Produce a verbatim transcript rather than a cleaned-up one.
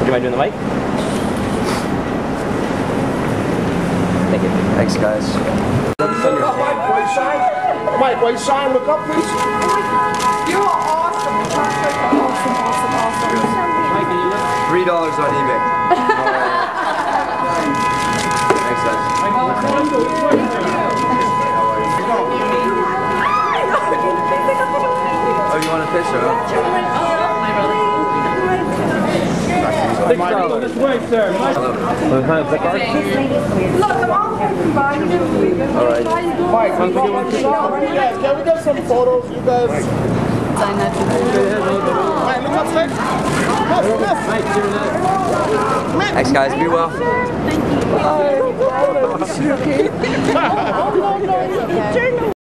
you mind doing the mic? Thank you. Thanks, guys. Mike, will you sign? Look up, please. You are awesome. Awesome, awesome, awesome. Three dollars on eBay. Thanks, guys. Oh, you want a picture? Six dollars. This way, sir. Look, I'm all combining it. All right. Mike, can we get, can we get some photos, you guys? Mike, look up, Mike. Thanks, guys. Be well. Thank you.